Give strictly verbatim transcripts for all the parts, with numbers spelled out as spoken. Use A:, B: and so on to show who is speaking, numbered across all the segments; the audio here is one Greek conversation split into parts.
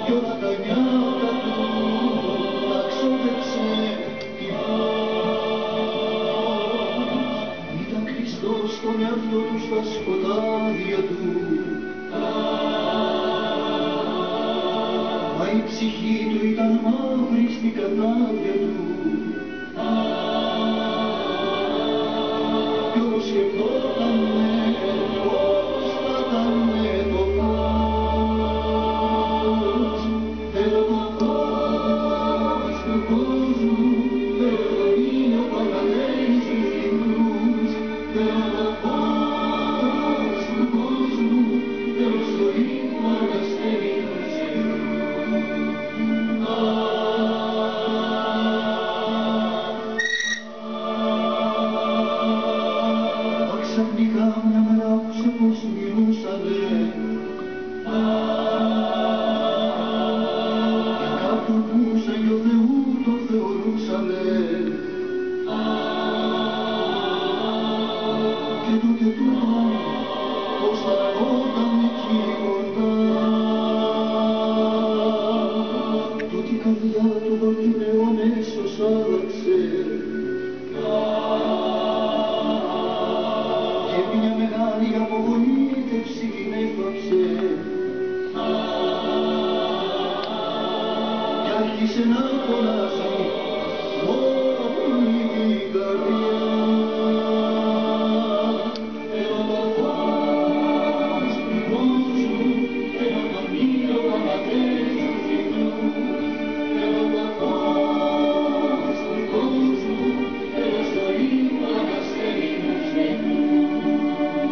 A: κι όλα τα νιάτα του τα ξόδεψε τυφλός. Ήταν κλειστός στον εαυτό του στα σκοτάδια του, μα η ψυχή του ήταν μαύρη στην κατάδια του. Κι όμως σκεφτότανε πώς θα ήτανε το φως. Θέλω το φως του κόσμου, θέλω το ήλιο που αναλέει στους λιμνούς. Θέλω το φως του κόσμου, θέλω ζωή που αναστέλει τους καιρούς. Ξαφνικά μια μέρα άκουσα πως μιλούσανε για κάποιον που σαν γιο Θεού το θεωρούσανε. Και τότε του είπαν πως θα ερχόταν εκεί κοντά. Τότε η καρδιά του Βαρθιναίου αμέσως άλλαξε και μια μεγάλη απογοήτευση την έφραψε κι άρχισε να φωνάζει όλη την καρδιά. Θέλω το φως του κόσμου, θέλω τον ήλιο που ανατέλει στους λιμνούς. Θέλω το φως του κόσμου, θέλω ζωή που αναστέλει τους καιρούς.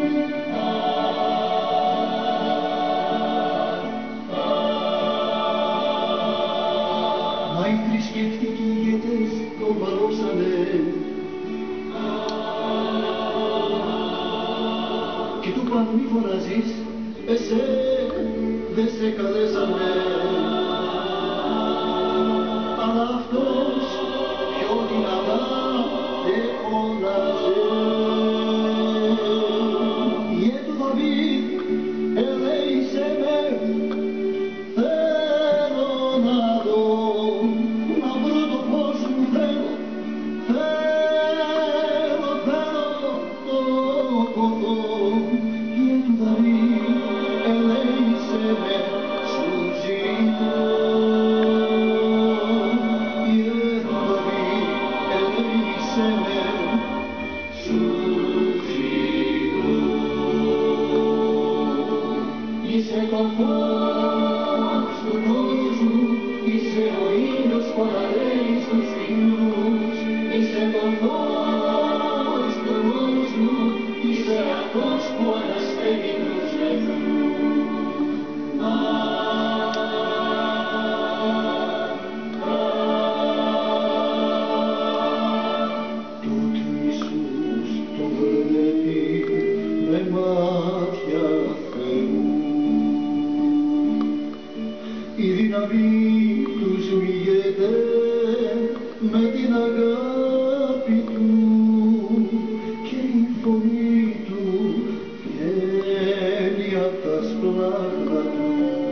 A: Μα οι θρησκευτικοί ηγέτες τον βαρώσανε και του παν μη φωνάζεις, εσέ δεν σε καλέσανε. Αλλά αυτός πιο δυνατά δεν φωνάζε. Ιε του Δαβίδ, ελέησέ με, θέλω να δω, να βρω το φως μου, θέλω, θέλω, θέλω το ποθώ. Ιε του Δαβίδ, ελέησέ με, σου ζητώ. Ιε του Δαβίδ, ελέησέ με, σου ζητώ. Είσαι το φως του κόσμου, είσαι ο ήλιος που αναλέει στους λιμνούς. Είσαι το φως του κόσμου, είσαι αυτός που αναστέλει τους νεκρούς. Τότε ο Ιησούς τον βλέπει με μάτια Θεού. Η δύναμη του σμιγέται με την αγάπη του και η φωνή του βγαίνει απ' τα σπλάχνα του.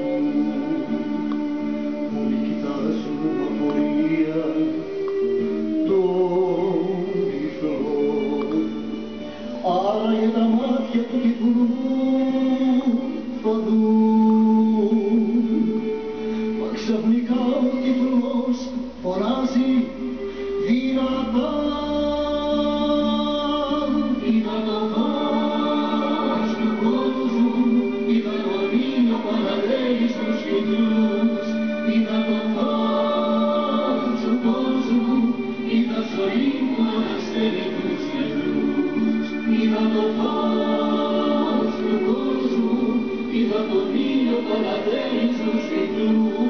A: Όλοι κοιτάζουν με απορία τον τυφλό, άραγε τα μάτια του τυφλού θα δουν. Μα ξαφνικά ο τυφλός φωνάζει δυνατά. Είδα το φως του κόσμου, είδα τον ήλιο που αναλέει στους λιμνούς. Είδα το φως του κόσμου, είδα ζωή που αναστέλει τους καιρούς. Είδα το φως του κόσμου, είδα τον ήλιο που ανατέλει στους λιμνούς.